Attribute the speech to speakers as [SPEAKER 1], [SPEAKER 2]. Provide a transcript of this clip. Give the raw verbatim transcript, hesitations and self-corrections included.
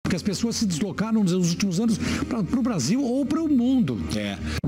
[SPEAKER 1] porque as pessoas se deslocaram nos últimos anos para o Brasil ou para o mundo.
[SPEAKER 2] É.